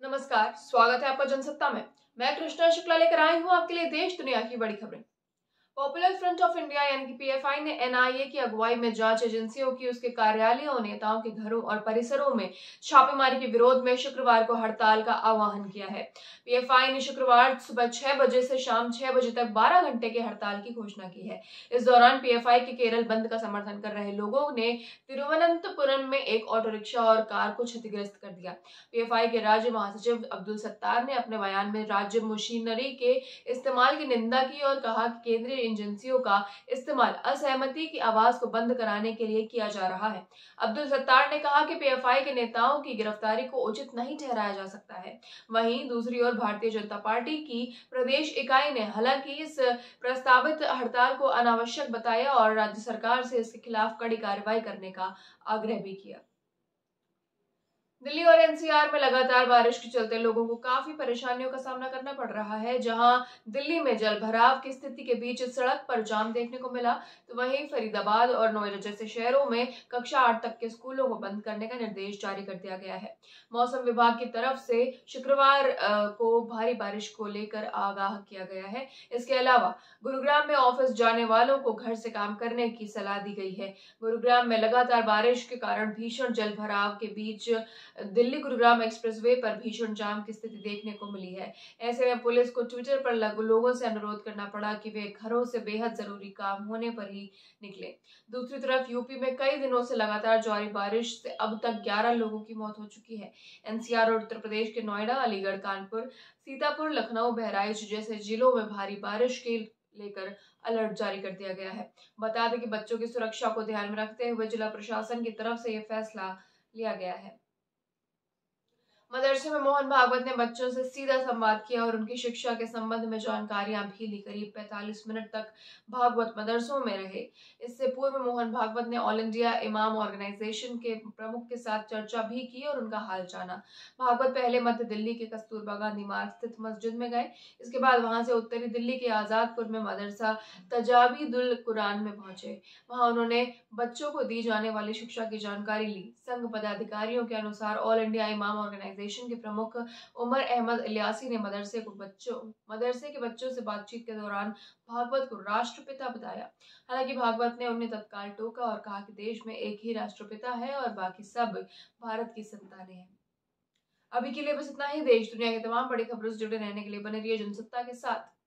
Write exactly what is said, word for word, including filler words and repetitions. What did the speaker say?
नमस्कार, स्वागत है आपका जनसत्ता में। मैं कृष्णा शुक्ला लेकर आई हूँ आपके लिए देश दुनिया की बड़ी खबरें। पॉपुलर फ्रंट ऑफ इंडिया यानी कि पीएफआई ने एनआईए की अगुवाई में जांच एजेंसियों की उसके कार्यालयों, नेताओं के घरों और परिसरों में छापेमारी के विरोध में शुक्रवार को हड़ताल का आह्वान किया है। पीएफआई ने शुक्रवार सुबह छह बजे से शाम छह बजे तक बारह घंटे के हड़ताल की घोषणा की है। इस दौरान पीएफआई के केरल बंद का समर्थन कर रहे लोगों ने तिरुवनंतपुरम में एक ऑटो रिक्शा और कार को क्षतिग्रस्त कर दिया। पीएफआई के राज्य महासचिव अब्दुल सत्तार ने अपने बयान में राज्य मशीनरी के इस्तेमाल की निंदा की और कहा कि केंद्रीय एजेंसियों का इस्तेमाल असहमति की आवाज को बंद कराने के लिए किया जा रहा है। अब्दुल सत्तार ने कहा कि पीएफआई के नेताओं की गिरफ्तारी को उचित नहीं ठहराया जा सकता है। वहीं दूसरी ओर भारतीय जनता पार्टी की प्रदेश इकाई ने हालांकि इस प्रस्तावित हड़ताल को अनावश्यक बताया और राज्य सरकार से इसके खिलाफ कड़ी कार्रवाई करने का आग्रह भी किया। दिल्ली और एनसीआर में लगातार बारिश के चलते लोगों को काफी परेशानियों का सामना करना पड़ रहा है। जहां दिल्ली में जल भराव की स्थिति के बीच सड़क पर जाम देखने को मिला, तो वहीं फरीदाबाद और नोएडा जैसे शहरों में कक्षा आठ तक के स्कूलों को बंद करने का निर्देश जारी कर दिया गया है। मौसम विभाग की तरफ से शुक्रवार को भारी बारिश को लेकर आगाह किया गया है। इसके अलावा गुरुग्राम में ऑफिस जाने वालों को घर से काम करने की सलाह दी गई है। गुरुग्राम में लगातार बारिश के कारण भीषण जल भराव के बीच दिल्ली गुरुग्राम एक्सप्रेसवे पर भीषण जाम की स्थिति देखने को मिली है। ऐसे में पुलिस को ट्विटर पर लोगों से अनुरोध करना पड़ा कि वे घरों से बेहद जरूरी काम होने पर ही निकले। दूसरी तरफ यूपी में कई दिनों से लगातार जारी बारिश से अब तक ग्यारह लोगों की मौत हो चुकी है। एनसीआर और उत्तर प्रदेश के नोएडा, अलीगढ़, कानपुर, सीतापुर, लखनऊ, बहराइच जैसे जिलों में भारी बारिश के लेकर अलर्ट जारी कर दिया गया है। बता दें कि बच्चों की सुरक्षा को ध्यान में रखते हुए जिला प्रशासन की तरफ से यह फैसला लिया गया है। मदरसे में मोहन भागवत ने बच्चों से सीधा संवाद किया और उनकी शिक्षा के संबंध में जानकारियां भी ली। करीब पैंतालीस मिनट तक भागवत मदरसों में रहे। इससे पूर्व मोहन भागवत ने ऑल इंडिया इमाम ऑर्गेनाइजेशन के प्रमुख के साथ चर्चा भी की और उनका हाल जाना। भागवत पहले मध्य दिल्ली के कस्तूरबा गांधी मार्ग स्थित मस्जिद में गए। इसके बाद वहां से उत्तरी दिल्ली के आजादपुर में मदरसा तजावीदुल कुरान में पहुंचे। वहां उन्होंने बच्चों को दी जाने वाली शिक्षा की जानकारी ली। संघ पदाधिकारियों के अनुसार ऑल इंडिया इमाम ऑर्गेनाइजेशन के प्रमुख उमर अहमद इलियासी ने मदरसे को बच्चों मदरसे के बच्चों से बातचीत के दौरान भागवत को राष्ट्रपिता बताया। हालांकि भागवत ने उन्हें तत्काल टोका और कहा कि देश में एक ही राष्ट्रपिता है और बाकी सब भारत की संतानें हैं। अभी के लिए बस इतना ही। देश दुनिया की तमाम बड़ी खबरों से जुड़े रहने के लिए बने रहिए जनसत्ता के साथ।